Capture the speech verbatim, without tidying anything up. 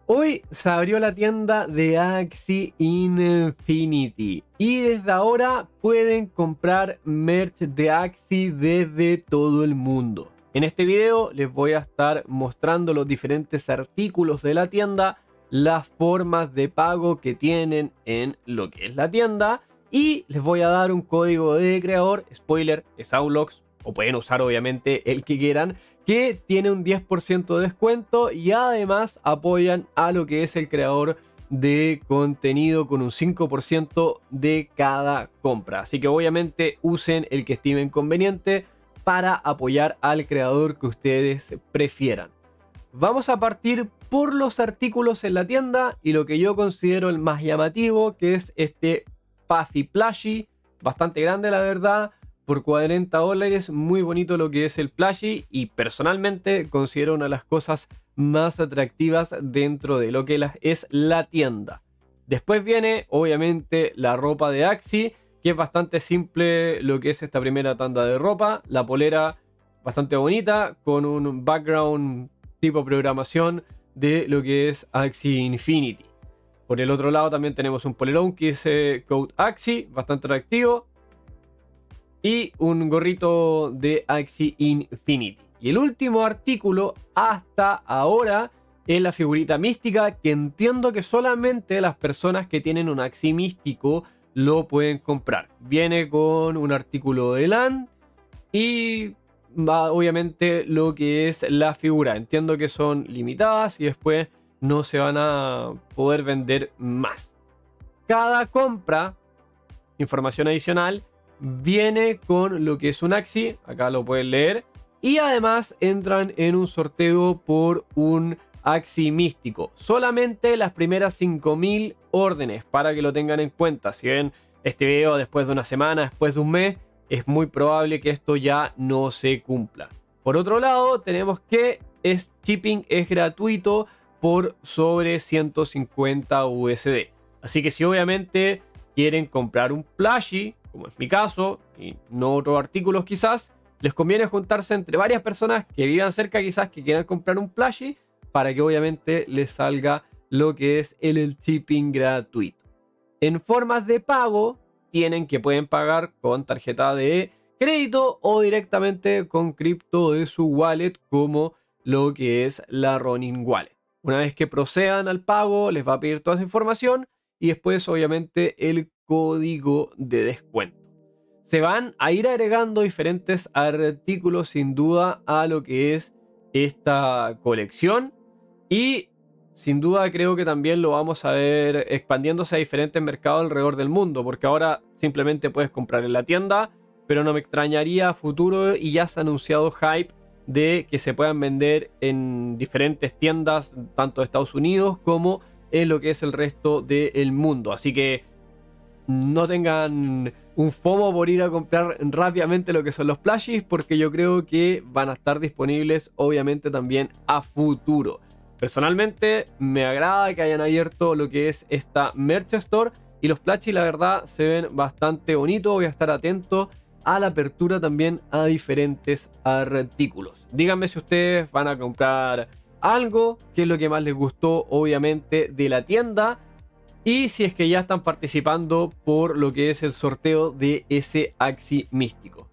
Hoy se abrió la tienda de Axie Infinity y desde ahora pueden comprar merch de Axie desde todo el mundo. En este video les voy a estar mostrando los diferentes artículos de la tienda, las formas de pago que tienen en lo que es la tienda y les voy a dar un código de creador, spoiler, es Aulox, o pueden usar obviamente el que quieran, que tiene un diez por ciento de descuento y además apoyan a lo que es el creador de contenido con un cinco por ciento de cada compra. Así que obviamente usen el que estimen conveniente para apoyar al creador que ustedes prefieran. Vamos a partir por los artículos en la tienda y lo que yo considero el más llamativo, que es este Puffy Plushie, bastante grande la verdad, por cuarenta dólares, muy bonito lo que es el plushie y personalmente considero una de las cosas más atractivas dentro de lo que es la tienda. Después viene obviamente la ropa de Axie, que es bastante simple lo que es esta primera tanda de ropa. La polera bastante bonita con un background tipo programación de lo que es Axie Infinity. Por el otro lado también tenemos un polerón que dice Code Axie, bastante atractivo. Y un gorrito de Axie Infinity. Y el último artículo hasta ahora es la figurita mística, que entiendo que solamente las personas que tienen un Axie místico lo pueden comprar. Viene con un artículo de LAN y va obviamente lo que es la figura. Entiendo que son limitadas y después no se van a poder vender más. Cada compra, información adicional, viene con lo que es un Axie, acá lo pueden leer, y además entran en un sorteo por un Axie místico. Solamente las primeras cinco mil órdenes, para que lo tengan en cuenta. Si ven este video después de una semana, después de un mes, es muy probable que esto ya no se cumpla. Por otro lado, tenemos que es shipping es gratuito por sobre ciento cincuenta U S D. Así que si obviamente quieren comprar un plushie, como es mi caso, y no otros artículos quizás, les conviene juntarse entre varias personas que vivan cerca quizás, que quieran comprar un plushie, para que obviamente les salga lo que es el, el shipping gratuito. En formas de pago, tienen que pueden pagar con tarjeta de crédito o directamente con cripto de su wallet, como lo que es la Ronin Wallet. Una vez que procedan al pago, les va a pedir toda esa información y después obviamente el código de descuento. Se van a ir agregando diferentes artículos sin duda a lo que es esta colección y sin duda creo que también lo vamos a ver expandiéndose a diferentes mercados alrededor del mundo, porque ahora simplemente puedes comprar en la tienda, pero no me extrañaría a futuro y ya se ha anunciado hype de que se puedan vender en diferentes tiendas tanto de Estados Unidos como en lo que es el resto del mundo. Así que no tengan un FOMO por ir a comprar rápidamente lo que son los plushies, porque yo creo que van a estar disponibles obviamente también a futuro. Personalmente me agrada que hayan abierto lo que es esta Merch Store y los plushies la verdad se ven bastante bonitos. Voy a estar atento a la apertura también a diferentes artículos. Díganme si ustedes van a comprar algo, qué es lo que más les gustó obviamente de la tienda, y si es que ya están participando por lo que es el sorteo de ese Axie místico.